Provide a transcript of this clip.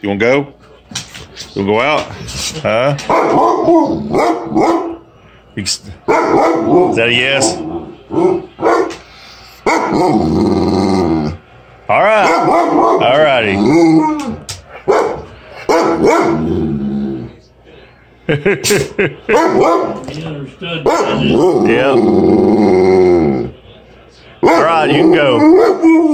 You want to go? You want to go out? Huh? Is that a yes? All right. All righty. He understood. Yep. All right, you can go.